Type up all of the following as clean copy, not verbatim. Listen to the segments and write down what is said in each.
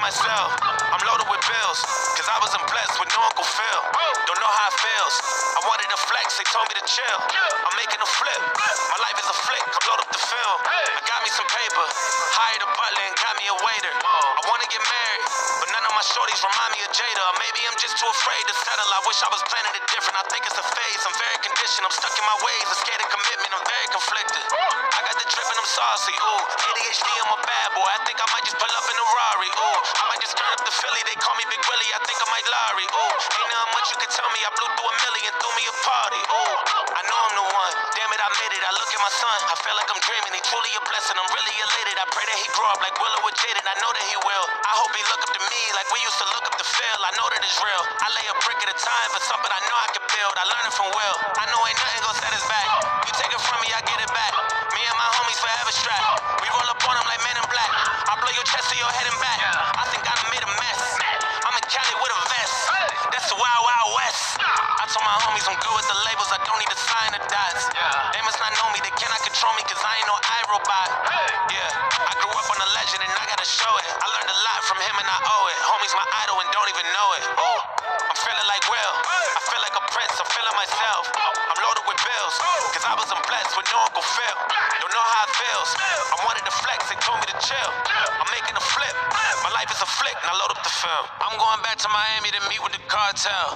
myself, I'm loaded with bills, cause I wasn't blessed with no Uncle Phil. Don't know how it feels. I wanted to flex, they told me to chill. I'm making a flip. My life is a flick, I'm loaded up the film. I got me some paper, hired a butler and got me a waiter. I wanna get married, but none of my shorties remind me of Jada. Or maybe I'm just too afraid to settle. I wish I was planning it different. I think it's a phase, I'm very conditioned. I'm stuck in my ways, I'm scared of commitment, I'm very conflicted. I got the drip and I'm saucy, ooh. ADHD, I'm a bad boy. I think I might just pull up in a Rari, ooh. I might just turn up the Philly, they call me Big Willie. I think I might Larry, ooh. Ain't nothing much you can tell me. I blew through a million, threw me a party, ooh. I know I'm the one, damn it, I made it. I look at my son, I feel like I'm dreaming. He truly a blessing, I'm really elated. I pray that he grow up like Willow with Jaden. I know that he will. I hope he look up to me like we used to look up to Phil. I know that it's real. I lay a brick at a time for something I know I can build. I learn it from Will. I know ain't nothing gonna set us back. You take it from me, I get it back. Me and my homies forever strapped. We roll up on them like Men in Black. I blow your chest to your head and back. I think I done made a mess. I'm in Cali with a vest. That's the Wild Wild West. I told my homies I'm good with the labels. I don't need to sign the dots. They must not know me. They cannot control me cause I ain't no iRobot. Yeah, I grew up on a legend and I gotta show it. I learned a lot from him and I owe it. Homie's my idol and don't even know it. Oh, I'm feeling like Will. I feel like a prince. I'm feeling myself. I'm loaded with bills cause I wasn't blessed with no Uncle Phil. Don't know how it feels. I wanted to flex. They told me to chill. I'm making a flip. My life is a flick and I load up the film. I'm going back to Miami to meet with the cartel.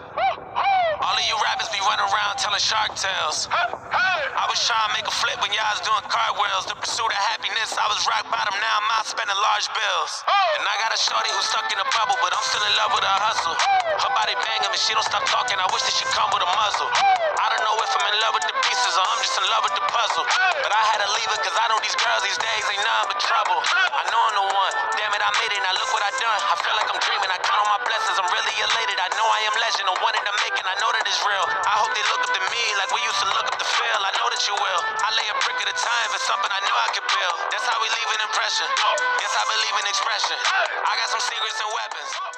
All of you rappers be running around telling shark tales. I was trying to make a flip when y'all was doing cartwheels. The pursuit of happiness, I was rock bottom, now I'm out spending large bills. And I got a shorty who's stuck in a bubble, but I'm still in love with her hustle. Her body banging and she don't stop talking, I wish that she come with a muzzle. I don't know if I'm in love with the pieces or I'm just in love with the puzzle. But I had to leave her cause I know these girls these days ain't nothing but trouble. I know I'm the one, damn it I made it, now look what I done. I feel like I'm dreaming, I count on my blessings, I'm really elated. I know I am legend, I wanted to make it, I know that it's real. I hope they look up to me like we used to look up to Phil. I know that you will. I lay a brick at a time for something I know I can build. That's how we leave an impression. Yes, I believe in expression. I got some secrets and weapons.